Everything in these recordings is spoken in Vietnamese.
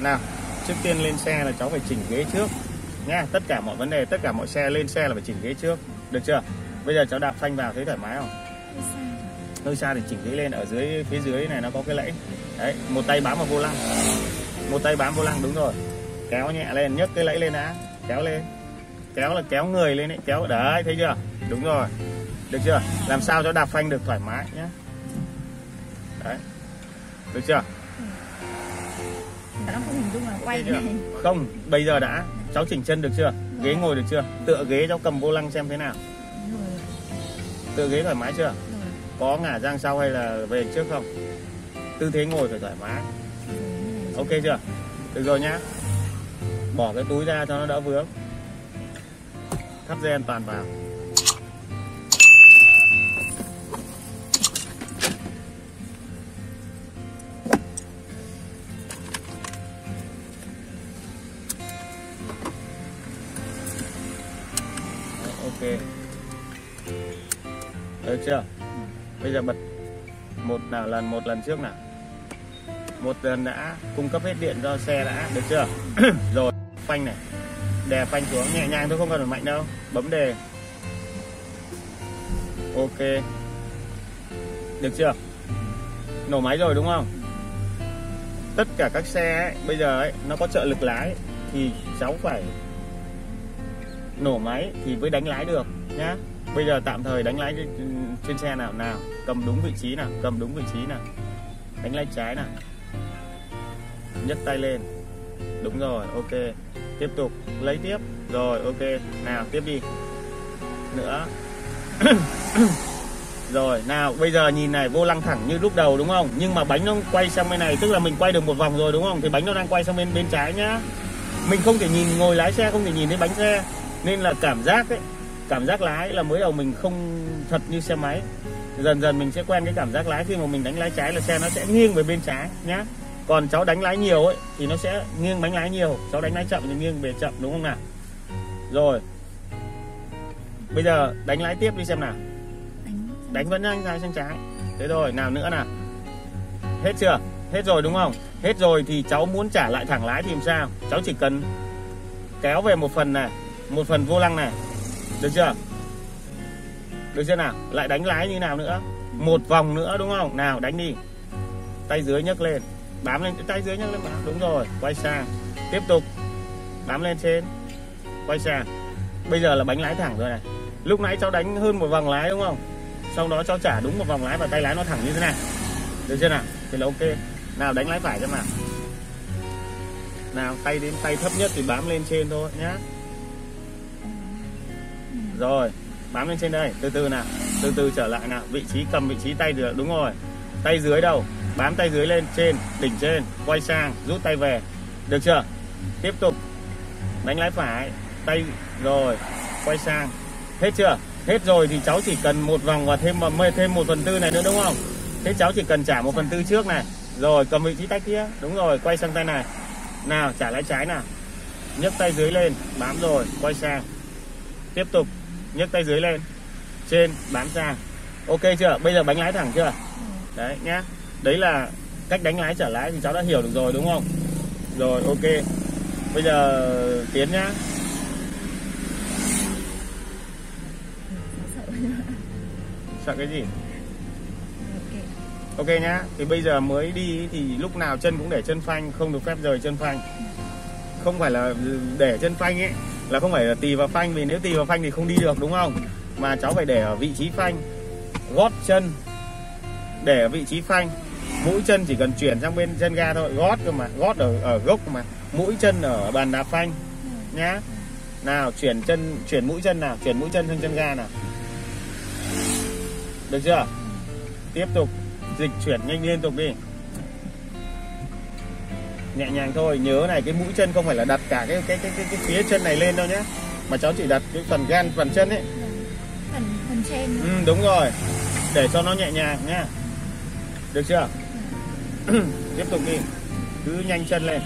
Nào, trước tiên lên xe là cháu phải chỉnh ghế trước nha. Tất cả mọi vấn đề, tất cả mọi xe lên xe là phải chỉnh ghế trước, được chưa? Bây giờ cháu đạp phanh vào thấy thoải mái không? Hơi xa thì chỉnh ghế lên. Ở dưới, phía dưới này nó có cái lẫy đấy, một tay bám vào vô lăng, một tay bám vô lăng, đúng rồi. Kéo nhẹ lên, nhấc cái lẫy lên đã, kéo lên, kéo là kéo người lên đấy, kéo đấy, thấy chưa? Đúng rồi, được chưa? Làm sao cho đạp phanh được thoải mái nhé. Đấy, được chưa? Nó không hình dung là quay chưa? Không, bây giờ đã, cháu chỉnh chân được chưa? Ghế ngồi được chưa? Tựa ghế cháu cầm vô lăng xem thế nào. Tựa ghế thoải mái chưa? Có ngả sang sau hay là về trước không? Tư thế ngồi phải thoải mái. Ok chưa? Được rồi nhá. Bỏ cái túi ra cho nó đỡ vướng. Thắt dây an toàn vào. Ok. Được chưa? Bây giờ bật một lần trước nào. Một lần đã, cung cấp hết điện cho xe đã, được chưa? Rồi, phanh này. Đè phanh xuống nhẹ nhàng thôi, không cần phải mạnh đâu. Bấm đề. Ok. Được chưa? Nổ máy rồi đúng không? Tất cả các xe ấy, bây giờ ấy, nó có trợ lực lái thì cháu phải nổ máy thì mới đánh lái được nhá. Bây giờ tạm thời đánh lái trên xe nào. Nào, cầm đúng vị trí nào, cầm đúng vị trí nào. Đánh lái trái nào. Nhấc tay lên. Đúng rồi, ok. Tiếp tục, lấy tiếp. Rồi, ok. Nào, tiếp đi. Nữa. Rồi, nào, bây giờ nhìn này, vô lăng thẳng như lúc đầu đúng không? Nhưng mà bánh nó quay sang bên này, tức là mình quay được một vòng rồi đúng không? Thì bánh nó đang quay sang bên trái nhá. Mình không thể nhìn, ngồi lái xe không thể nhìn thấy bánh xe. Nên là cảm giác ấy, cảm giác lái là mới đầu mình không thật như xe máy. Dần dần mình sẽ quen cái cảm giác lái. Khi mà mình đánh lái trái là xe nó sẽ nghiêng về bên trái nhá. Còn cháu đánh lái nhiều ấy thì nó sẽ nghiêng bánh lái nhiều. Cháu đánh lái chậm thì nghiêng về chậm, đúng không nào? Rồi. Bây giờ đánh lái tiếp đi xem nào. Đánh vẫn sang trái. Thế rồi, nào nữa nào. Hết chưa? Hết rồi đúng không? Hết rồi thì cháu muốn trả lại thẳng lái thì làm sao? Cháu chỉ cần kéo về một phần này, một phần vô lăng này. Được chưa? Được chưa nào? Lại đánh lái như nào nữa? Một vòng nữa đúng không? Nào, đánh đi. Tay dưới nhấc lên. Bám lên, tay dưới nhấc lên bám. Đúng rồi, quay sang. Tiếp tục. Bám lên trên. Quay sang. Bây giờ là bánh lái thẳng rồi này. Lúc nãy cháu đánh hơn một vòng lái đúng không? Sau đó cháu trả đúng một vòng lái và tay lái nó thẳng như thế này. Được chưa nào? Thì là ok. Nào, đánh lái phải cho nào. Nào, tay đến tay thấp nhất thì bám lên trên thôi nhá. Rồi, bám lên trên đây, từ từ nào. Từ từ trở lại nào, vị trí cầm vị trí tay được, đúng rồi. Tay dưới đâu? Bám tay dưới lên trên, đỉnh trên, quay sang, rút tay về. Được chưa? Tiếp tục. Đánh lái phải, tay rồi, quay sang. Hết chưa? Hết rồi thì cháu chỉ cần một vòng và thêm 1/4 này nữa đúng không? Thế cháu chỉ cần trả 1/4 trước này. Rồi, cầm vị trí tay kia, đúng rồi, quay sang tay này. Nào, trả lái trái nào. Nhấc tay dưới lên, bám rồi, quay sang. Tiếp tục, nhấc tay dưới lên, trên, bám sang. Ok chưa? Bây giờ bánh lái thẳng chưa? Đấy nhá. Đấy là cách đánh lái trở lái thì cháu đã hiểu được rồi đúng không? Rồi, ok. Bây giờ tiến nhá. Sợ cái gì? Ok nhá. Thì bây giờ mới đi thì lúc nào chân cũng để chân phanh, không được phép rời chân phanh. Không phải là để chân phanh ấy, là không phải là tì vào phanh, vì nếu tì vào phanh thì không đi được đúng không? Mà cháu phải để ở vị trí phanh. Gót chân để ở vị trí phanh. Mũi chân chỉ cần chuyển sang bên chân ga thôi. Gót cơ mà, gót ở gốc mà. Mũi chân ở bàn đạp phanh nhá. Nào, chuyển mũi chân nào, chuyển mũi chân sang chân ga nào. Được chưa? Tiếp tục dịch chuyển nhanh liên tục đi. Nhẹ nhàng thôi, nhớ này, cái mũi chân không phải là đặt cả cái phía chân này lên đâu nhé, mà cháu chỉ đặt cái phần gan, phần chân ấy. Phần trên. Đúng rồi. Để cho nó nhẹ nhàng nhá. Được chưa? Tiếp tục đi. Cứ nhanh chân lên.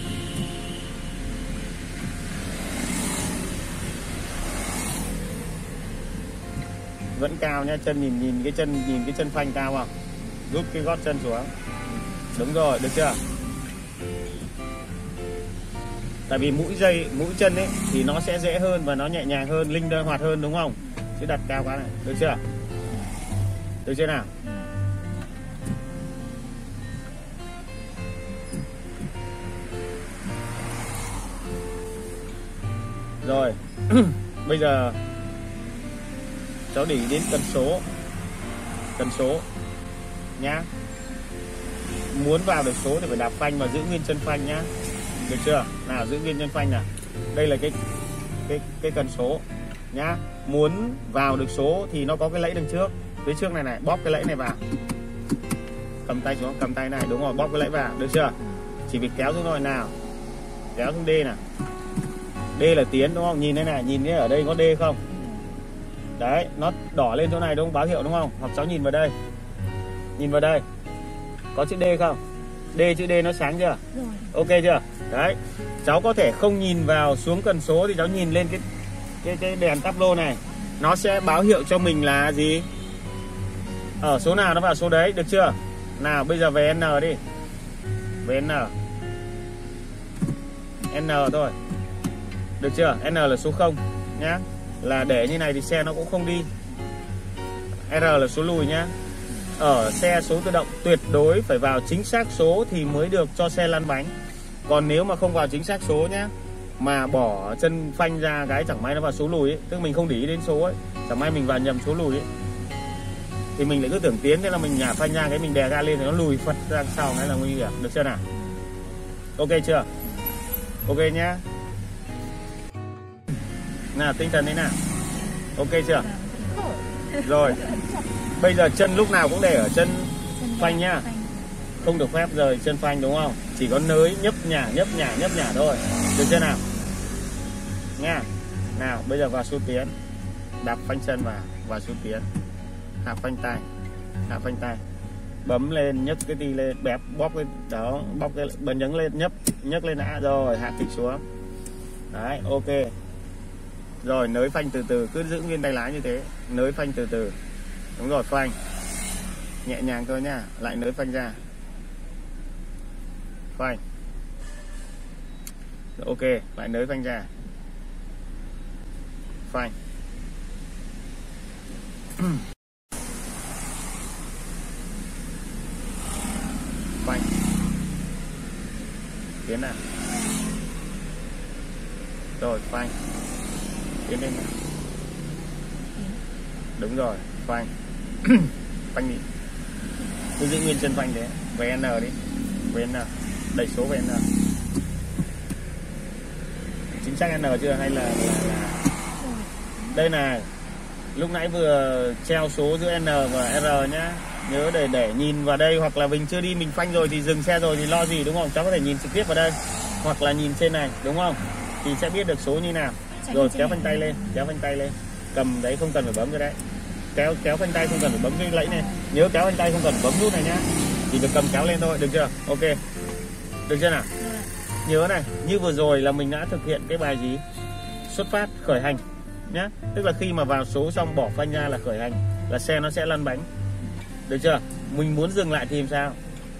Vẫn cao nhá, chân nhìn cái chân phanh cao không? Rút cái gót chân xuống. Đúng rồi, được chưa? Tại vì mũi chân ấy thì nó sẽ dễ hơn và nó nhẹ nhàng hơn, linh hoạt hơn đúng không? Chứ đặt cao quá này, được chưa? Được chưa nào? Rồi. Bây giờ cháu để ý đến cần số nhá. Muốn vào được số thì phải đạp phanh và giữ nguyên chân phanh nhá. Được chưa? Nào, giữ nguyên chân phanh nào. Đây là cái cần số nhá. Muốn vào được số thì nó có cái lẫy đằng trước. Phía trước này này, bóp cái lẫy này vào. Cầm tay xuống, cầm tay này, đúng rồi, bóp cái lẫy vào, được chưa? Chỉ việc kéo xuống thôi nào. Kéo xuống D nào. D là tiến đúng không? Nhìn đây này, nhìn thấy ở đây có D không? Đấy, nó đỏ lên chỗ này đúng không? Báo hiệu đúng không? Hoặc cháu nhìn vào đây. Nhìn vào đây. Có chữ D không? Chữ D nó sáng chưa? Rồi. Ok chưa? Đấy. Cháu có thể không nhìn vào xuống cần số thì cháu nhìn lên cái đèn táp lô này. Nó sẽ báo hiệu cho mình là gì? Ở số nào nó vào số đấy, được chưa? Nào, bây giờ về N đi. Về N. N thôi. Được chưa? N là số 0 nhá. Là để như này thì xe nó cũng không đi. R là số lùi nhá. Ở xe số tự động tuyệt đối phải vào chính xác số thì mới được cho xe lăn bánh. Còn nếu mà không vào chính xác số nhá, mà bỏ chân phanh ra cái chẳng may nó vào số lùi ấy, tức mình không để ý đến số ấy, chẳng may mình vào nhầm số lùi ấy, thì mình lại cứ tưởng tiến, thế là mình nhả phanh ra cái mình đè ga lên thì nó lùi phật ra sau, cái là nguy hiểm. Được chưa nào? Ok chưa? Ok nhá. Nào, tinh thần đấy nào. Ok chưa? Rồi. Bây giờ chân lúc nào cũng để ở chân phanh nhá. Không được phép rời chân phanh đúng không? Chỉ có nới nhấp nhả thôi. Được chưa nào? Nha. Nào, bây giờ vào số tiến. Đạp phanh chân vào số tiến. Hạ phanh tay. Bấm lên, nhấc cái đi lên, bẹp bóp cái đó, bóp cái bật nhấn lên, nhấc lên đã rồi, hạ kịch xuống. Đấy, ok. Rồi nới phanh từ từ, cứ giữ nguyên tay lái như thế, nới phanh từ từ. Đúng rồi, phanh. Nhẹ nhàng thôi nha, lại nới phanh ra. Phanh. Rồi, ok, lại nới phanh ra. Phanh. Phanh. Tiến nào. Rồi, phanh. Tiến lên nào. Đúng rồi, phanh. Phanh đi. Cứ giữ nguyên chân phanh thế. Về N đi. Về N. Đẩy số về N. Chính xác N chưa hay là đây này. Lúc nãy vừa treo số giữa N và R nhá. Nhớ để nhìn vào đây, hoặc là mình chưa đi mình phanh rồi thì dừng xe rồi thì lo gì đúng không? Cháu có thể nhìn trực tiếp vào đây hoặc là nhìn trên này đúng không? Thì sẽ biết được số như nào. Rồi kéo phanh tay lên, cầm đấy, không cần phải bấm cái đấy. Kéo phanh tay không cần phải bấm cái lẫy này. Nhớ kéo phanh tay không cần phải bấm nút này nhá. Chỉ được cầm kéo lên thôi, được chưa? Ok. Được chưa nào? Nhớ này, như vừa rồi là mình đã thực hiện cái bài gì? Xuất phát, khởi hành nhá. Tức là khi mà vào số xong bỏ phanh ra là khởi hành, là xe nó sẽ lăn bánh. Được chưa? Mình muốn dừng lại thì làm sao?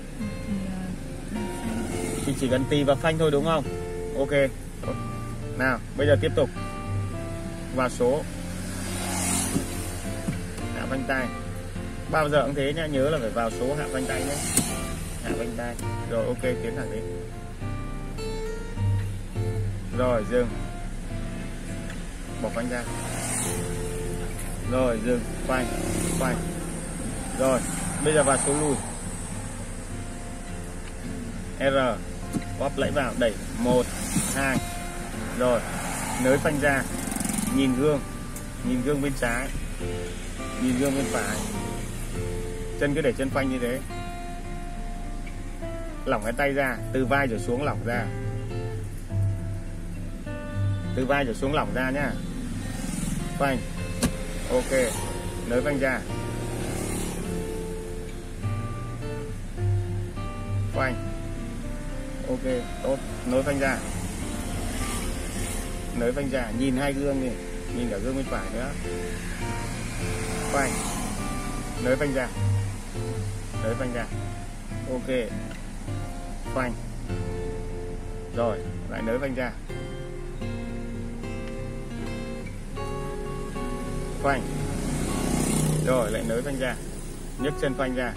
Thì chỉ cần tì vào phanh thôi đúng không? Ok. Nào, bây giờ tiếp tục. Vào số. Hạ phanh tay. Bao giờ cũng thế nhá, nhớ là phải vào số hạ phanh tay nhé. Hạ phanh tay. Rồi ok, tiến thẳng đi. Rồi dừng. Bỏ phanh ra. Rồi dừng, phanh. Rồi, bây giờ vào số lùi. R. Bóp lẫy vào, đẩy 1, 2. Rồi, nới phanh ra. Nhìn gương bên trái, nhìn gương bên phải. Chân cứ để chân phanh như thế. Lỏng cái tay ra, từ vai trở xuống lỏng ra. Từ vai trở xuống lỏng ra nhá. Phanh. Ok, nới phanh ra. Phanh. Ok, tốt, nới phanh ra. Nới phanh ra, nhìn hai gương đi, nhìn cả gương bên phải nữa. Phanh. Nới phanh ra. Ok. Phanh. Rồi lại nới phanh ra, phanh, rồi lại nới phanh ra, nhấc chân phanh ra,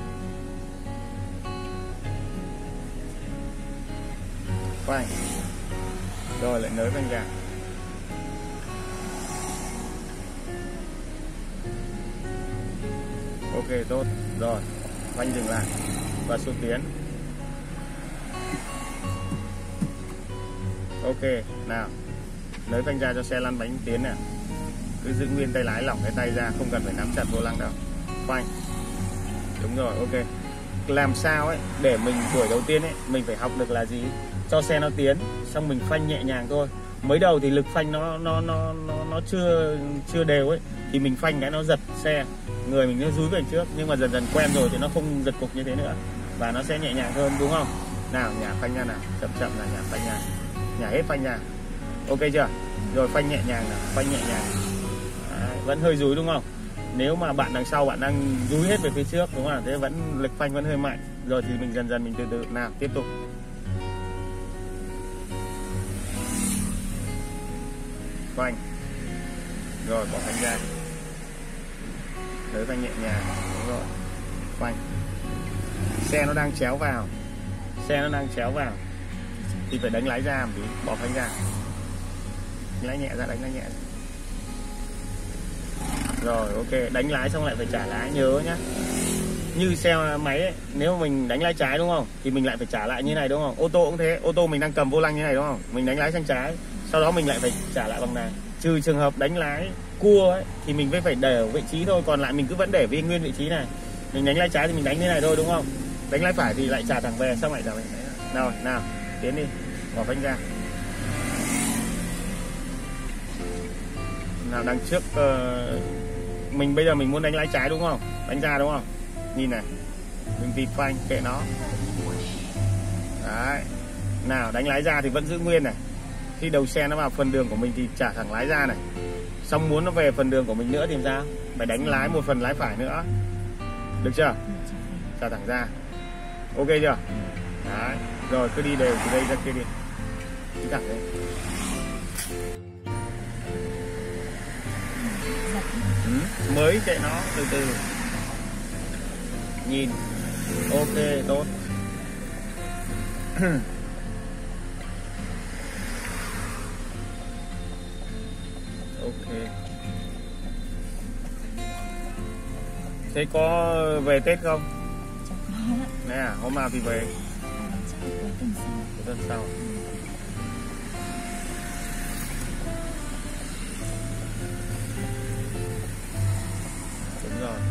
phanh, rồi lại nới phanh ra, ok tốt. Rồi phanh dừng lại và xúc tiến. Ok, nào nới phanh ra cho xe lăn bánh tiến nè, cứ giữ nguyên tay lái, lỏng cái tay ra, không cần phải nắm chặt vô lăng đâu. Phanh, đúng rồi, ok. Làm sao ấy để mình buổi đầu tiên ấy mình phải học được là gì, cho xe nó tiến, xong mình phanh nhẹ nhàng thôi. Mới đầu thì lực phanh nó chưa đều ấy, thì mình phanh cái nó giật xe, người mình nó dúi về trước, nhưng mà dần dần quen rồi thì nó không giật cục như thế nữa và nó sẽ nhẹ nhàng hơn, đúng không? Nào nhả phanh ra nào, chậm chậm là nhả phanh ra, nhả hết phanh ra, ok chưa? Rồi phanh nhẹ nhàng nào, phanh nhẹ nhàng. Đấy, vẫn hơi dúi đúng không? Nếu mà bạn đằng sau bạn đang dúi hết về phía trước, đúng không? Thế vẫn lực phanh vẫn hơi mạnh. Rồi thì mình dần dần mình từ từ nào tiếp tục. Phanh, rồi bỏ phanh ra, nới phanh nhẹ nhàng, đúng rồi, phanh. Xe nó đang chéo vào, xe nó đang chéo vào thì phải đánh lái ra một tí, bỏ phanh ra, lái nhẹ ra, đánh lái nhẹ ra. Rồi ok, đánh lái xong lại phải trả lái, nhớ nhá. Như xe máy ấy, nếu mà mình đánh lái trái đúng không, thì mình lại phải trả lại như này đúng không? Ô tô cũng thế, ô tô mình đang cầm vô lăng như này đúng không, mình đánh lái sang trái, sau đó mình lại phải trả lại bằng này. Trừ trường hợp đánh lái cua ấy, thì mình phải để ở vị trí thôi, còn lại mình cứ vẫn để nguyên vị trí này. Mình đánh lái trái thì mình đánh như này thôi đúng không? Đánh lái phải thì lại trả thẳng về, xong lại trả về. Rồi nào tiến đi, bỏ phanh ra. Nào đằng trước mình bây giờ mình muốn đánh lái trái đúng không, đánh ra đúng không, nhìn này, mình vịt phanh kệ nó. Đấy, nào đánh lái ra thì vẫn giữ nguyên này, khi đầu xe nó vào phần đường của mình thì trả thẳng lái ra này, xong muốn nó về phần đường của mình nữa thì sao, phải đánh lái một phần lái phải nữa, được chưa? Trả thẳng ra, ok chưa? Đấy, rồi cứ đi đều từ đây ra kia đi, đi thẳng đây. Mới chạy nó từ từ, nhìn, ok tốt. Ok. Thế có về Tết không? Chắc có. Nè, hôm nào thì về? Chắc là cuối tuần sau. Cuối tuần sau. Đúng rồi.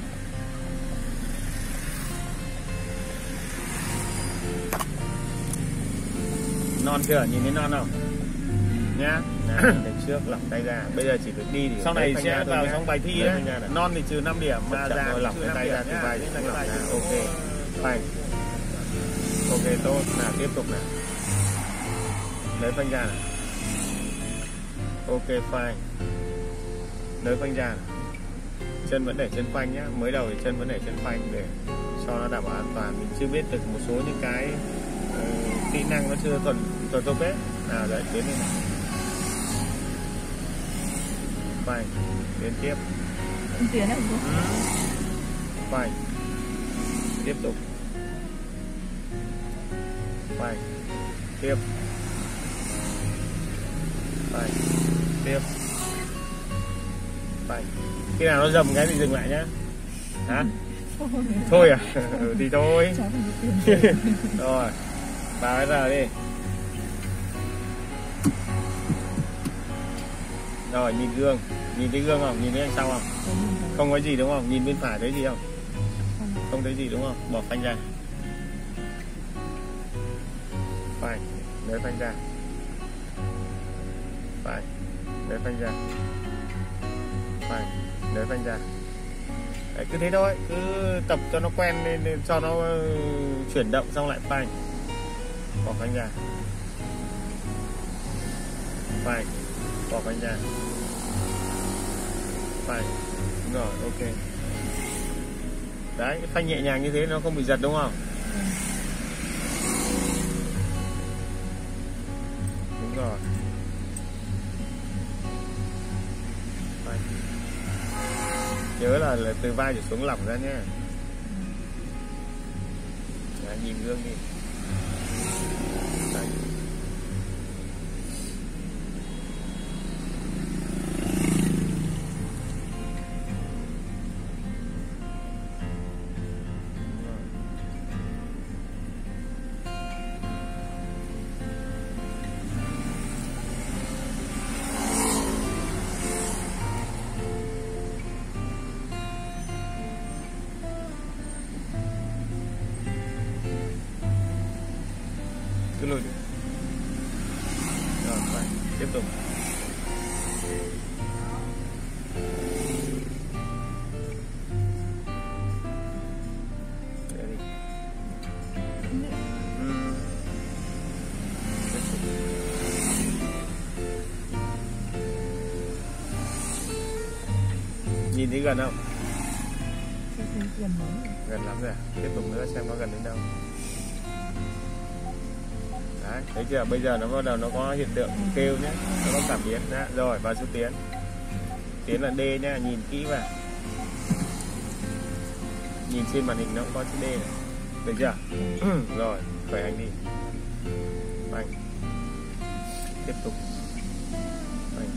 Non chưa? Nhìn thấy non không? Nhá. Đằng trước lỏng tay ra. Bây giờ chỉ việc đi thì sau này sẽ vào trong bài thi ấy. Non thì trừ 5 điểm mà ra lỏng cái tay ra từ vai đến lỏng ra. Ok. Phanh. Ok tốt. Nào tiếp tục nào. Lấy phanh ra nào. Ok phanh. Nới phanh ra nào. Chân vẫn để chân phanh nhá. Mới đầu thì chân vẫn để chân phanh để cho nó đảm bảo an toàn. Mình chưa biết được một số những cái kỹ năng nó chưa thuần thục hết. Nào lại tiến đi nào. Phanh, tiến tiếp. Tiến này đúng không? Phanh. Tiếp tục. Phanh. Tiếp. Phanh. Tiếp. Phanh. Khi nào nó dầm cái thì dừng lại nhá. Hả? Thôi à? Thì thôi. Rồi. Vào cái giờ đi. Rồi nhìn gương, nhìn thấy gương không? Nhìn thấy đằng sau không? Không có gì đúng không? Nhìn bên phải thấy gì không? Không thấy gì đúng không? Bỏ phanh ra. Phanh, nới phanh ra. Phanh, nới phanh ra. Phanh, nới phanh ra. Đấy, cứ thế thôi, cứ tập cho nó quen nên cho nó chuyển động xong lại phanh. Bỏ phanh ra. Phanh, bỏ phanh ra. Phanh, đúng rồi, ok. Đấy, phanh nhẹ nhàng như thế nó không bị giật đúng không? rồi. Phanh. Nhớ là từ vai trở xuống lỏng ra nhé. Đấy, nhìn gương đi. Đấy. Cứ lùi đi. Rồi, phải. Tiếp tục. Để đi. Tiếp tục. Nhìn thấy gần không? Gần lắm rồi. Tiếp tục nữa xem nó gần đến đâu. Đấy, thấy chưa? Bây giờ nó bắt đầu nó có hiện tượng kêu nhé, nó có cảm biến. Đấy, rồi vào số tiến. Tiến là D nhá, nhìn kỹ vào. Nhìn trên màn hình nó cũng có chữ D này. Được chưa? Rồi, khởi hành đi. Phanh. Tiếp tục. Phanh.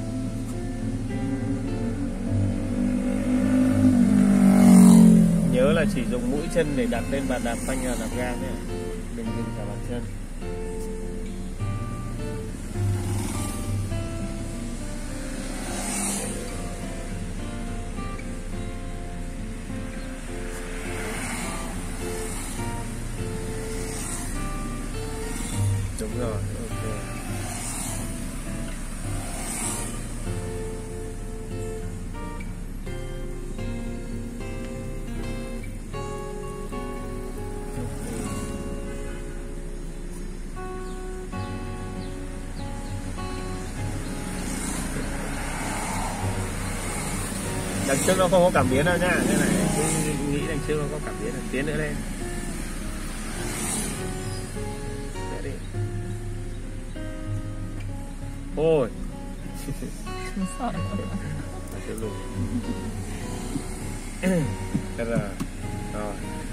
Nhớ là chỉ dùng mũi chân để đặt lên bàn đạp phanh là đạp ga nhé. Đừng dùng cả bàn chân. Đúng rồi, ok. Đằng trước nó không có cảm biến đâu nha, thế này cứ nghĩ đằng trước nó có cảm biến, tiến nữa lên. Đi. Ôi. Sợ. Tiếp lùi. Thế là rồi.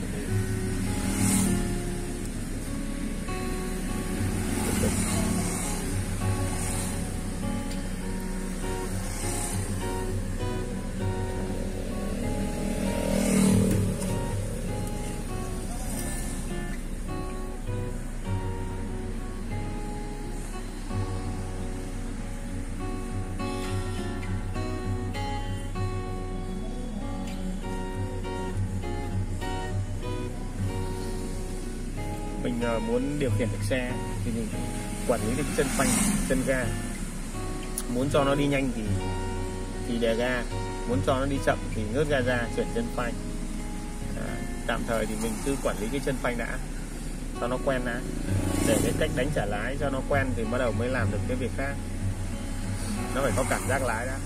Mình muốn điều khiển được xe thì mình quản lý được chân phanh, chân ga. Muốn cho nó đi nhanh thì đè ga, muốn cho nó đi chậm thì ngớt ga ra, chuyển chân phanh. Tạm thời thì mình cứ quản lý cái chân phanh đã, cho nó quen đã, để cái cách đánh trả lái cho nó quen thì bắt đầu mới làm được cái việc khác. Nó phải có cảm giác lái đã.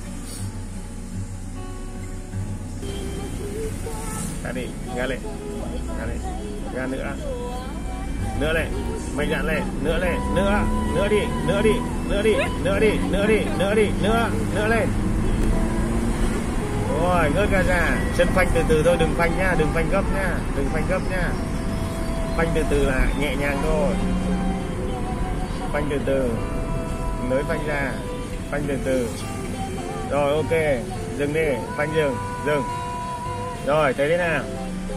Ga đi, ga lên, ga lên, ga nữa. Nữa lên, mạnh dạn lên, nữa lên, nữa đi, nữa đi, nữa đi, nữa đi, nữa đi, nữa đi, nữa lên. Rồi, ngớt ga ra, chân phanh từ từ thôi, đừng phanh nhá, đừng phanh gấp nhá, đừng phanh gấp nhá. Phanh từ từ là nhẹ nhàng thôi. Phanh từ từ, nới phanh ra, phanh từ từ. Rồi, ok, dừng đi, phanh dừng. Rồi, thấy thế nào?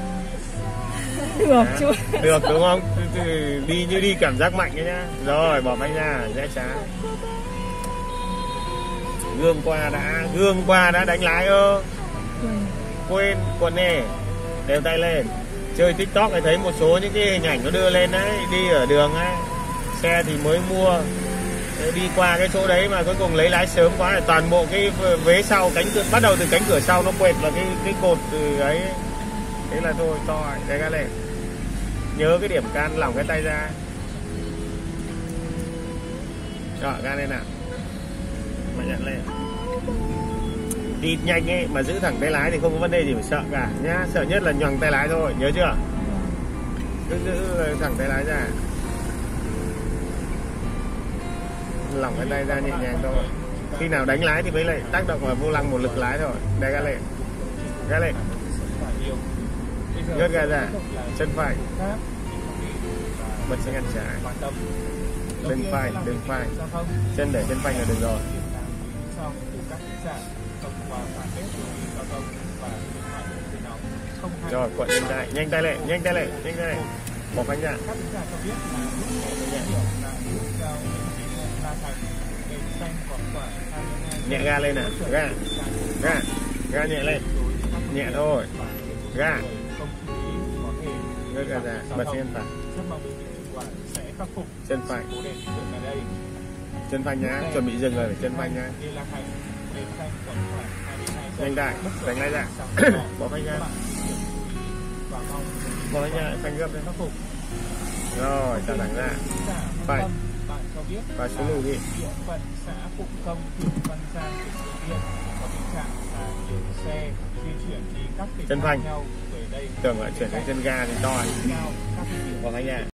Được chứ. Được đúng không? Đi như đi cảm giác mạnh đấy nhá. Rồi bỏ phanh ra, rẽ trái. Gương qua đã đánh lái ơ. Quên quần nè. Đều tay lên. Chơi TikTok thì thấy một số những cái hình ảnh nó đưa lên đấy, đi ở đường ấy. Xe thì mới mua, đi qua cái chỗ đấy mà cuối cùng lấy lái sớm quá là toàn bộ cái vế sau, cánh cửa, bắt đầu từ cánh cửa sau nó quệt vào cái cột từ ấy. Thế là thôi, to đây ga lên. Nhớ cái điểm can, lỏng cái tay ra. Rồi, ga lên nào. Mạnh dạn lên. Đi nhanh ấy, mà giữ thẳng tay lái thì không có vấn đề gì phải sợ cả nhá. Sợ nhất là nhoằng tay lái thôi, nhớ chưa? Cứ giữ thẳng tay lái ra. lỏng cái tay ra nhẹ nhàng thôi. Khi nào đánh lái thì mới lại tác động vào vô lăng một lực lái rồi. Đè ga lên, ga lên, nhấc ga ra, chân phải, bật xe ngăn trái, bên phải, chân để trên phanh là được rồi. Rồi quặn lên tay, nhanh tay lên, nhanh tay lên, nhanh tay lên, bỏ phanh ra. Nhẹ ga lên nào, ga, ga, ga nhẹ lên, nhẹ thôi, ga, nhấc ga ra, bật xe phải, chân phải, chân phanh nhá, chuẩn bị dừng rồi, chân phanh nhá. Nhanh tay, đánh lái ra, bỏ phanh ra, bỏ phanh ra, phanh gấp lên. Rồi, thả thẳng ra, phải, và xuống lùi đi. Chân phanh, tưởng là chuyển sang chân ga thì to, bỏ phanh ra.